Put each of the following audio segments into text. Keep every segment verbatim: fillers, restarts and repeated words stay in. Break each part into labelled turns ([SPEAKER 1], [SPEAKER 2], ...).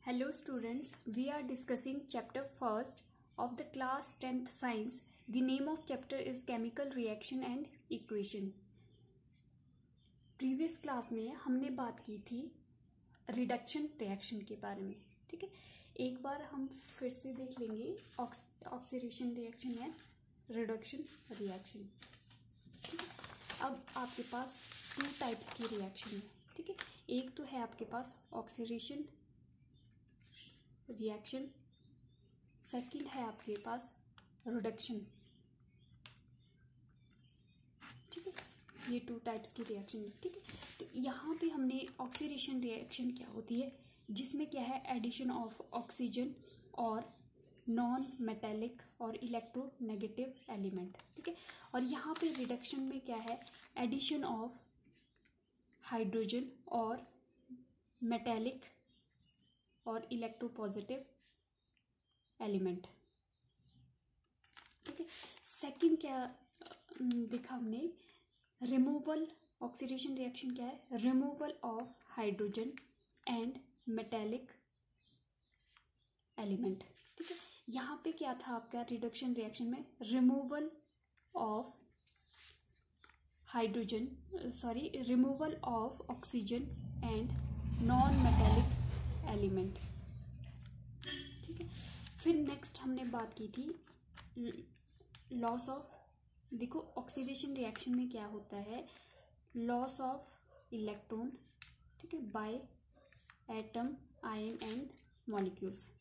[SPEAKER 1] Hello students, we are discussing chapter first of the class tenth science. The name of chapter is chemical reaction and equation. Previous class में हमने बात की थी reduction reaction के बारे में. ठीक है, एक बार हम फिर से देख लेंगे oxidation reaction and reduction reaction. ठीक है, अब आपके पास टू टाइप्स की रिएक्शन है. ठीक है, एक तो है आपके पास ऑक्सीडेशन रिएक्शन, सेकंड है आपके पास रिडक्शन. ठीक है, ये टू टाइप्स की रिएक्शन है. ठीक है, तो यहाँ पे हमने ऑक्सीडेशन रिएक्शन क्या होती है, जिसमें क्या है एडिशन ऑफ ऑक्सीजन और नॉन मेटेलिक और इलेक्ट्रोनेगेटिव एलिमेंट. ठीक है, और यहाँ पे रिडक्शन में क्या है एडिशन ऑफ हाइड्रोजन और मेटेलिक और इलेक्ट्रोपॉजिटिव एलिमेंट. ठीक है, सेकंड क्या देखा हमने, रिमूवल. ऑक्सीडेशन रिएक्शन क्या है, removal of hydrogen and metallic element. ठीक है, यहाँ पे क्या था आपका रिडक्शन रिएक्शन में, removal of hydrogen sorry removal of oxygen and non metallic element. ठीक है, फिर नेक्स्ट हमने बात की थी लॉस ऑफ. देखो ऑक्सीडेशन रिएक्शन में क्या होता है, लॉस ऑफ इलेक्ट्रॉन. ठीक है, by atom, ion and molecules.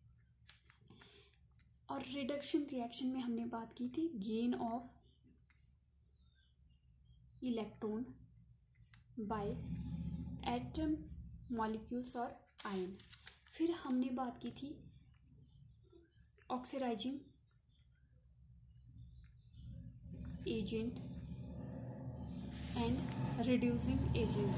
[SPEAKER 1] और रिडक्शन रिएक्शन में हमने बात की थी gain of electron by atom, molecules और आयन. फिर हमने बात की थी oxidising agent and reducing agent.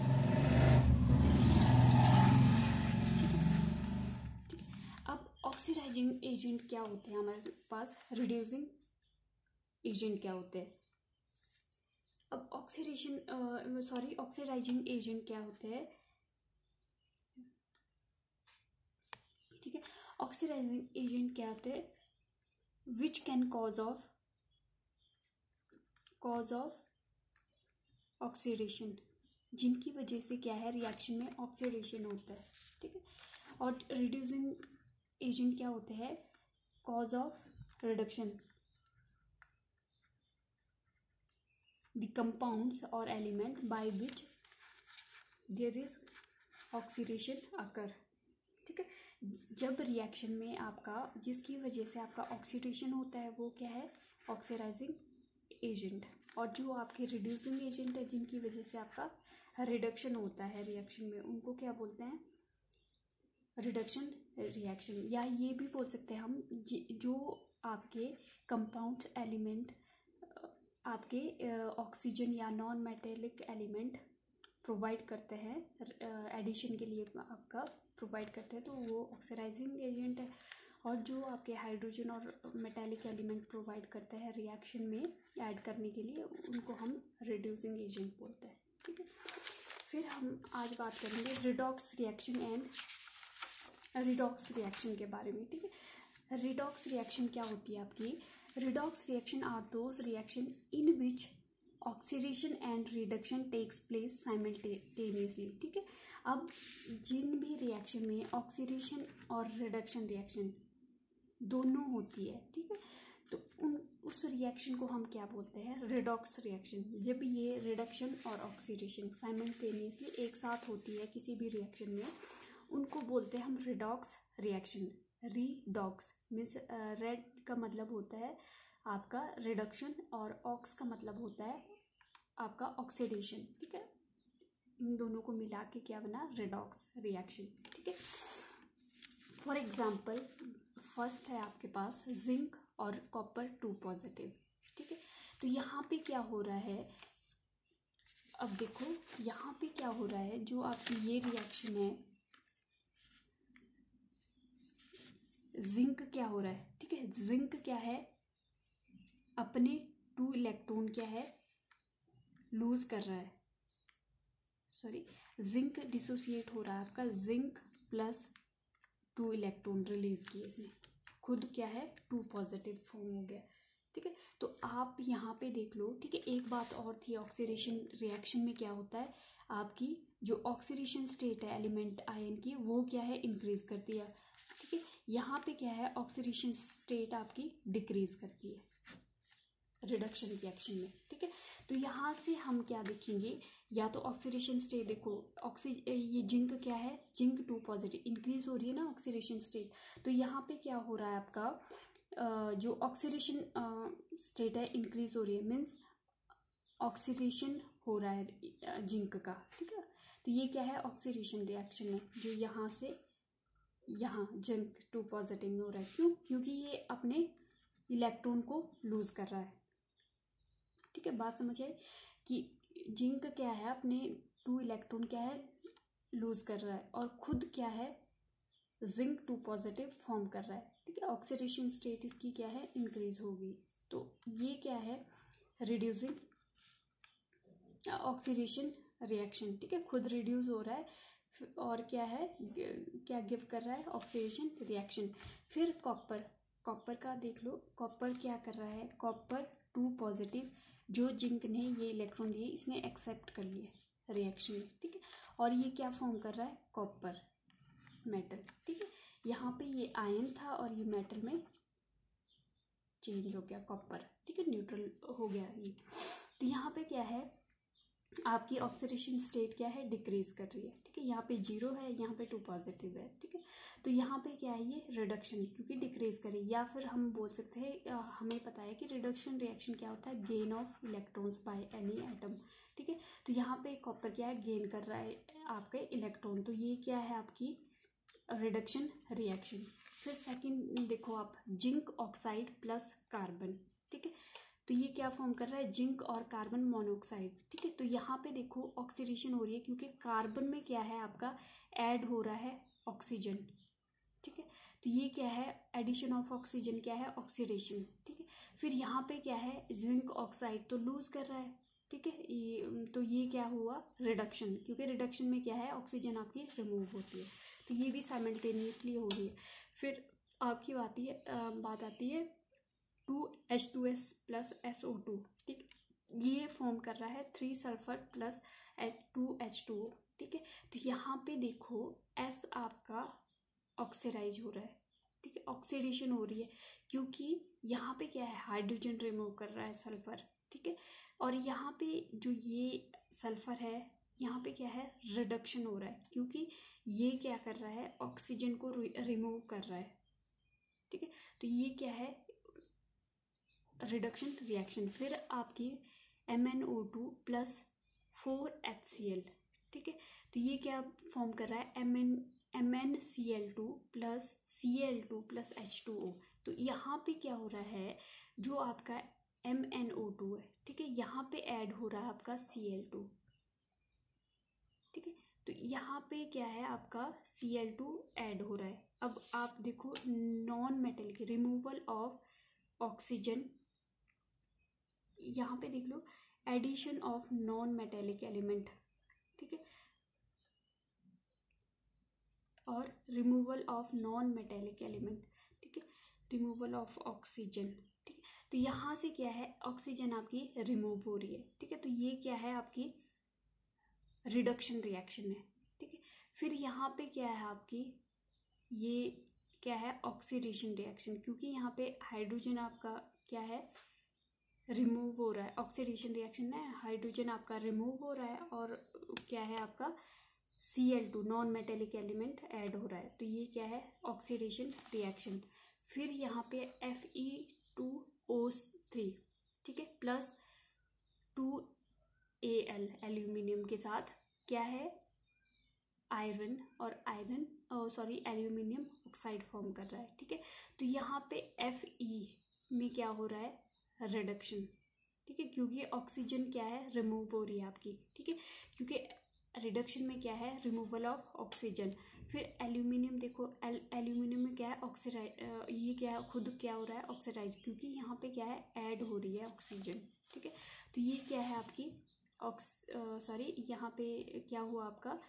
[SPEAKER 1] अब ऑक्सीडाइजिंग एजेंट क्या होते हैं हमारे पास, रिड्यूसिंग एजेंट क्या होते हैं. अब ऑक्सीडेशन सॉरी ऑक्सीडाइजिंग एजेंट क्या होते हैं. ठीक है, ऑक्सीडाइजिंग एजेंट क्या होते हैं, which can cause of cause of oxidation, जिनकी वजह से क्या है रिएक्शन में ऑक्सीडेशन होता है. ठीक है, और रिड्यूसिंग एजेंट क्या होते हैं, cause of reduction, the compounds और element by which there is oxidation occur. ठीक है, जब रिएक्शन में आपका जिसकी वजह से आपका ऑक्सीडेशन होता है वो क्या है ऑक्सीडाइजिंग एजेंट. और जो आपके रिड्यूसिंग एजेंट है जिनकी वजह से आपका रिडक्शन होता है रिएक्शन में, उनको क्या बोलते हैं, रिडक्शन रिएक्शन. या ये भी बोल सकते हैं हम जो आपके कंपाउंड एलिमेंट आपके ऑक्सीजन या नॉन मेटेलिक एलिमेंट प्रोवाइड करते हैं एडिशन के लिए आपका प्रोवाइड करते हैं, तो वो ऑक्सीडाइजिंग एजेंट है. और जो आपके हाइड्रोजन और मेटेलिक एलिमेंट प्रोवाइड करते हैं रिएक्शन में ऐड करने के लिए, उनको हम रिड्यूसिंग एजेंट बोलते हैं. ठीक है, फिर हम आज बात करेंगे redox reaction and redox reaction के बारे में. ठीक है, रिडॉक्स रिएक्शन क्या होती है आपकी, redox reaction are those reaction in which oxidation and reduction takes place simultaneously. ठीक है, अब जिन भी रिएक्शन में ऑक्सीडेशन और रिडक्शन रिएक्शन दोनों होती है, ठीक है, तो उन उस रिएक्शन को हम क्या बोलते हैं, रिडॉक्स रिएक्शन. जब ये रिडक्शन और ऑक्सीडेशन साइमल्टेनियसली एक साथ होती है किसी भी रिएक्शन में, उनको बोलते हैं हम redox reaction. Redox means red का मतलब होता है आपका रिडक्शन और ऑक्स का मतलब होता है आपका ऑक्सीडेशन. ठीक है, इन दोनों को मिला के क्या बना, रिडॉक्स रिएक्शन. ठीक है, फॉर एग्जांपल फर्स्ट है आपके पास जिंक और कॉपर टू पॉजिटिव. ठीक है, तो यहाँ पे क्या हो रहा है, अब देखो यहाँ पे क्या हो रहा है, जो आपकी ये रिएक्शन है जिंक क्या हो रहा है. ठीक है, जिंक क्या है, अपने टू इलेक्ट्रॉन क्या है लूज कर रहा है, सॉरी जिंक डिसोसिएट हो रहा है आपका, zinc plus two electron release किए इसने, खुद क्या है टू पॉजिटिव फॉर्म हो गया। ठीक है, तो आप यहाँ पे देख लो। ठीक है, एक बात और थी, ऑक्सीडेशन रिएक्शन में क्या होता है, आपकी जो ऑक्सीडेशन स्टेट है एलिमेंट आयन की वो क्या है इंक्रीज करती है। ठीक है, यहाँ पे क्या है ऑक्सीडेशन स्टेट आपकी डिक्रीज करती है रिडक्शन रिएक्शन में। ठीक है, तो यहाँ से हम क्या देखेंगे, या तो ऑक्सीडेशन स्टेट देखो, ऑक्सी ये जिंक क्या है, जिंक टू पॉजिटिव इंक्रीज हो रही है ना ऑक्सीडेशन स्टेट, तो यहाँ पे क्या हो रहा है आपका जो ऑक्सीडेशन स्टेट है इंक्रीज हो रही है, मीन्स ऑक्सीडेशन हो रहा है जिंक का। ठीक है, तो ये क्या है ऑक्सीडेशन रिएक्शन है, जो यहाँ से यहाँ जिंक टू पॉजिटिव में हो रहा है। क्यों? क्योंकि ये अपने इलेक्ट्रॉन को लूज कर रहा है। ठीक है, बात समझ आई कि जिंक क्या है अपने टू इलेक्ट्रॉन क्या है लूज कर रहा है, और खुद क्या है जिंक टू पॉजिटिव फॉर्म कर रहा है। ठीक है, ऑक्सीडेशन स्टेट इसकी क्या है इंक्रीज होगी, तो ये क्या है रिड्यूसिंग ऑक्सीडेशन रिएक्शन। ठीक है, खुद रिड्यूस हो रहा है और क्या है क्या गिव कर रहा है ऑक्सीडेशन रिएक्शन। फिर कॉपर, कॉपर का देख लो, कॉपर क्या कर रहा है, कॉपर टू पॉजिटिव जो जिंक ने ये इलेक्ट्रॉन दिए इसने एक्सेप्ट कर लिए रिएक्शन में। ठीक है, और ये क्या फॉर्म कर रहा है कॉपर मेटल। ठीक है, यहाँ पे ये आयन था और ये मेटल में चेंज हो गया कॉपर। ठीक है, न्यूट्रल हो गया ये। तो यहाँ पे क्या है आपकी ऑक्सीडेशन स्टेट क्या है डिक्रीज कर रही है। ठीक है, यहाँ पे जीरो है, यहाँ पे टू पॉजिटिव है। ठीक है, तो यहाँ पे क्या है ये रिडक्शन, क्योंकि डिक्रीज करे, या फिर हम बोल सकते हैं हमें पता है कि रिडक्शन रिएक्शन क्या होता है gain of electrons by any atom. ठीक है, तो यहाँ पे कॉपर क्या है गेन कर रहा है आपके इलेक्ट्रॉन, तो ये क्या है आपकी रिडक्शन रिएक्शन। फिर सेकंड देखो आप, जिंक ऑक्साइड प्लस कार्बन। ठीक है, तो ये क्या फॉर्म कर रहा है जिंक और कार्बन मोनोऑक्साइड। ठीक है, तो यहाँ पे देखो ऑक्सीडेशन हो रही है क्योंकि कार्बन में क्या है आपका ऐड हो रहा है ऑक्सीजन। ठीक है, तो ये क्या है एडिशन ऑफ ऑक्सीजन क्या है ऑक्सीडेशन। ठीक है, फिर यहाँ पे क्या है जिंक ऑक्साइड तो लूज कर रहा है। ठीक है, ये तो ये क्या हुआ रिडक्शन, क्योंकि रिडक्शन में क्या है ऑक्सीजन आपकी रिमूव होती है, तो ये भी साइमल्टेनियसली हो रही है। फिर आपकी बात है बात आती है two H two S plus S O two. ठीक, ये फॉर्म कर रहा है three sulphur plus two H two O. ठीक है, तो यहाँ पे देखो एस आपका ऑक्सीडाइज हो रहा है। ठीक है, ऑक्सीडेशन हो रही है क्योंकि यहाँ पे क्या है हाइड्रोजन रिमूव कर रहा है सल्फर। ठीक है, और यहाँ पे जो ये सल्फर है यहाँ पे क्या है रिडक्शन हो रहा है क्योंकि ये क्या कर रहा है ऑक्सीजन को रिमूव कर रहा है। ठीक है, तो ये क्या है रिडक्शन रिएक्शन। फिर आपकी M N O two plus four H C L. ठीक है, तो ये क्या फॉर्म कर रहा है M N M N C L two plus C L two plus H two O. तो यहाँ पे क्या हो रहा है जो आपका एम एन ओ टू है, ठीक है, यहाँ पे ऐड हो रहा है आपका सी एल टू। ठीक है, तो यहाँ पे क्या है आपका सी एल टू ऐड हो रहा है। अब आप देखो non metal removal of oxygen, यहाँ पे देख लो addition of non metallic element. ठीक है, और removal of non metallic element. ठीक है, रिमूवल ऑफ ऑक्सीजन। ठीक है, तो यहाँ से क्या है ऑक्सीजन आपकी रिमूव हो रही है। ठीक है, तो ये क्या है आपकी रिडक्शन रिएक्शन है। ठीक है, फिर यहाँ पे क्या है आपकी ये क्या है ऑक्सीडेशन रिएक्शन, क्योंकि यहाँ पे हाइड्रोजन आपका क्या है रिमूव हो रहा है। ऑक्सीडेशन रिएक्शन है हाइड्रोजन आपका रिमूव हो रहा है और क्या है आपका C L two non metallic element add हो रहा है, तो ये क्या है ऑक्सीडेशन रिएक्शन। फिर यहाँ पे F E two O three. ठीक है, plus two A L aluminium के साथ क्या है आयरन, और iron sorry aluminium oxide form कर रहा है। ठीक है, तो यहाँ पे एफ ई में क्या हो रहा है रिडक्शन। ठीक है, क्योंकि ऑक्सीजन क्या है रिमूव हो रही है आपकी। ठीक है, क्योंकि रिडक्शन में क्या है रिमूवल ऑफ ऑक्सीजन। फिर एल्यूमिनियम देखो एल्यूमिनियम में क्या है ऑक्सीडाइज, ये क्या है खुद क्या हो रहा है ऑक्सीडाइज, क्योंकि यहाँ पे क्या है ऐड हो रही है ऑक्सीजन। ठीक है, तो ये क्या है आपकी ऑक्स सॉरी यहाँ पे क्या हुआ आपका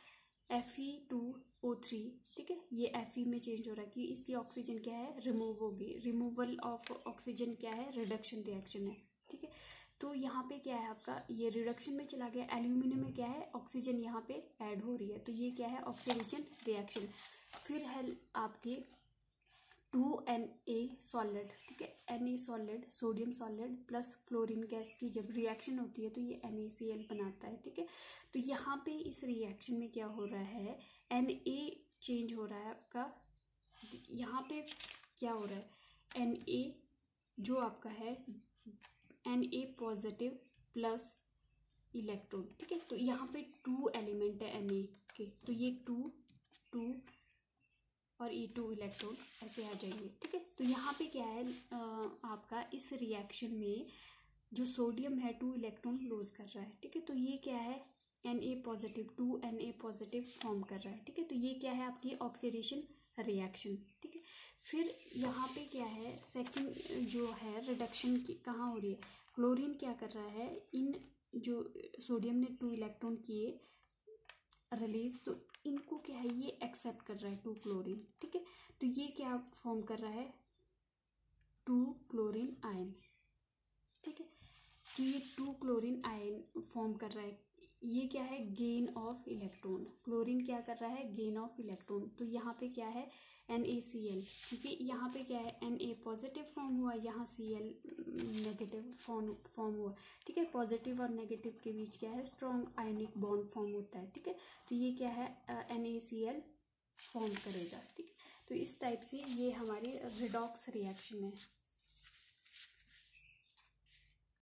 [SPEAKER 1] F E two O three, ठीक है, ये एफ ई में चेंज हो रहा है कि इसकी ऑक्सीजन क्या है, रिमूव होगी। रिमूवल ऑफ ऑक्सीजन क्या है, रिडक्शन रिएक्शन है, ठीक है। तो यहाँ पे क्या है आपका, ये रिडक्शन में चला गया। एल्यूमिनियम में क्या है, ऑक्सीजन यहाँ पे ऐड हो रही है, तो ये क्या है, ऑक्सीडेशन रिएक्शन। फिर है आपके टू एन ए सॉलिड, ठीक है, N A solid, sodium solid plus chlorine gas की जब रिएक्शन होती है तो ये एन ए सी एल बनाता है, ठीक है। तो यहाँ पे इस रिएक्शन में क्या हो रहा है, एन ए चेंज हो रहा है आपका, यहाँ पे क्या हो रहा है, एन ए जो आपका है N A positive plus electron, ठीक है। तो यहाँ पे टू एलिमेंट है एन ए के, तो ये टू टू और ई टू इलेक्ट्रॉन ऐसे आ जाएंगे, ठीक है। तो यहाँ पे क्या है आ, आपका इस रिएक्शन में जो सोडियम है टू इलेक्ट्रॉन लूज कर रहा है, ठीक है। तो ये क्या है, N A positive, two N A positive form कर रहा है, ठीक है। तो ये क्या है आपकी ऑक्सीडेशन रिएक्शन, ठीक है। फिर यहाँ पे क्या है, सेकंड जो है रिडक्शन की कहाँ हो रही है, क्लोरीन क्या कर रहा है, इन जो सोडियम ने टू इलेक्ट्रॉन किए रिलीज, तो इनको क्या है, ये एक्सेप्ट कर रहा है टू क्लोरीन, ठीक है। तो ये क्या फॉर्म कर रहा है, टू क्लोरीन आयन, ठीक है। तो ये टू क्लोरीन आयन फॉर्म कर रहा है, ये क्या है, गेन ऑफ इलेक्ट्रॉन। क्लोरीन क्या कर रहा है, गेन ऑफ इलेक्ट्रॉन। तो यहाँ पे क्या है, एन ए सी एल, क्योंकि यहाँ पे क्या है, एन ए पॉजिटिव फॉर्म हुआ, यहाँ C L negative form form हुआ, ठीक है। पॉजिटिव और नेगेटिव के बीच क्या है, स्ट्रॉन्ग आयनिक बॉन्ड फॉर्म होता है, ठीक है। तो ये क्या है, N A C L form करेगा, ठीक है। तो इस टाइप से ये हमारी रिडॉक्स रिएक्शन है।